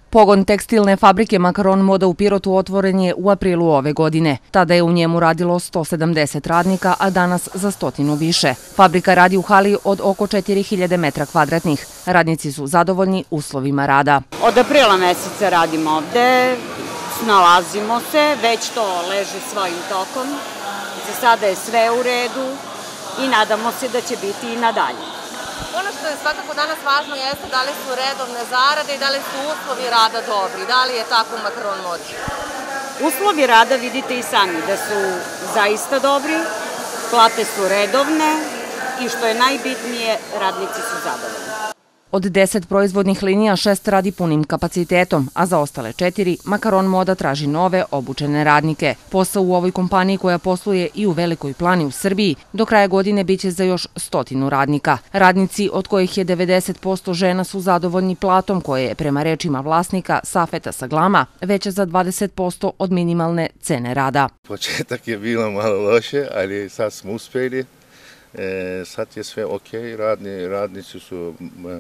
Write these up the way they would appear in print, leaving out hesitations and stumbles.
Pogon tekstilne fabrike Makaron Moda u Pirotu otvoren je u aprilu ove godine. Tada je u njemu radilo 170 radnika, a danas za 100 više. Fabrika radi u hali od oko 4000 metra kvadratnih. Radnici su zadovoljni uslovima rada. Od aprila meseca radimo ovde, snalazimo se, već to leže svojim tokom. Za sada je sve u redu i nadamo se da će biti i nadalje. Ono što je svakako danas važno jeste da li su redovne zarade i da li su uslovi rada dobri. Da li je tako u Makaron Modi? Uslovi rada vidite i sami da su zaista dobri, plate su redovne i što je najbitnije, radnici su zadovoljni. Od 10 proizvodnih linija 6 radi punim kapacitetom, a za ostale 4 Makaron Moda traži nove obučene radnike. Posao u ovoj kompaniji koja posluje i u Velikoj Plani u Srbiji do kraja godine biće za još 100 radnika. Radnici, od kojih je 90% žena, su zadovoljni platom koje je, prema rečima vlasnika Safeta Saglama, veća za 20% od minimalne cene rada. Početak je bilo malo loše, ali sad smo uspjeli. Sad je sve ok, radnici su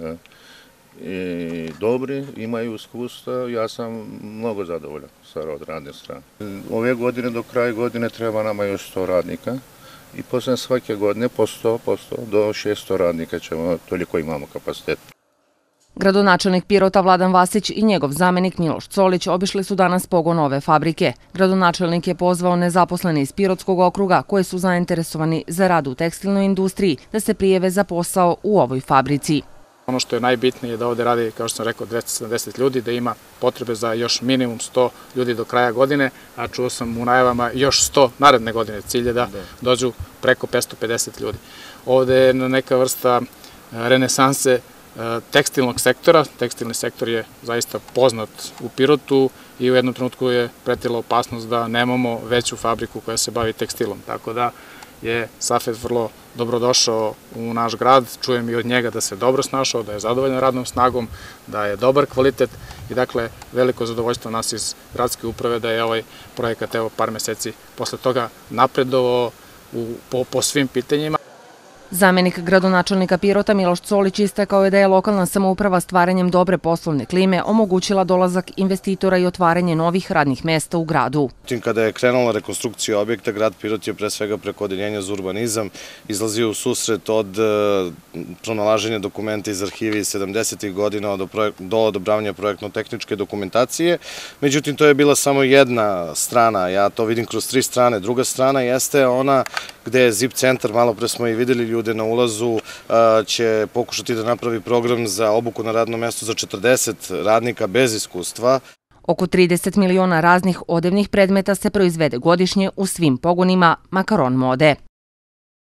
dobri, imaju iskustva, ja sam mnogo zadovoljan sa radne strane. Ove godine, do kraja godine, treba nama još 100 radnika i posle svake godine po 100 do 600 radnika ćemo, toliko imamo kapacitet. Gradonačelnik Pirota Vladan Vasić i njegov zamenik Miloš Colić obišli su danas pogon ove fabrike. Gradonačelnik je pozvao nezaposlene iz Pirotskog okruga koji su zainteresovani za rad u tekstilnoj industriji da se prijave za posao u ovoj fabrici. Ono što je najbitnije je da ovde radi, kao što sam rekao, 270 ljudi, da ima potrebe za još minimum 100 ljudi do kraja godine, a čuo sam u najavama još 100 naredne godine. Cilj je da dođu preko 550 ljudi. Ovde je neka vrsta renesanse tekstilnog sektora. Tekstilni sektor je zaista poznat u Pirotu i u jednom trenutku je pretila opasnost da nemamo veću fabriku koja se bavi tekstilom. Tako da je Safet vrlo dobrodošao u naš grad. Čujem i od njega da se dobro snašao, da je zadovoljan radnom snagom, da je dobar kvalitet i dakle veliko zadovoljstvo nas iz gradske uprave da je ovaj projekat evo par meseci posle toga napredovao po svim pitanjima. Zamenik gradonačelnika Pirota Miloš Colić istakao je da je lokalna samouprava stvaranjem dobre poslovne klime omogućila dolazak investitora i otvaranje novih radnih mesta u gradu. Kada je krenula rekonstrukcija objekta, grad Pirot je pre svega preko Odeljenja za urbanizam izlazio u susret od pronalaženja dokumenta iz arhive iz 70. godina do odobravanja projektno-tehničke dokumentacije. Međutim, to je bila samo jedna strana, ja to vidim kroz 3 strane. Druga strana jeste ona gde je ZIP centar, malo pre smo i videli ljude na ulazu, će pokušati da napravi program za obuku na radnom mestu za 40 radnika bez iskustva. Oko 30 miliona raznih odevnih predmeta se proizvede godišnje u svim pogonima Makaron Mode.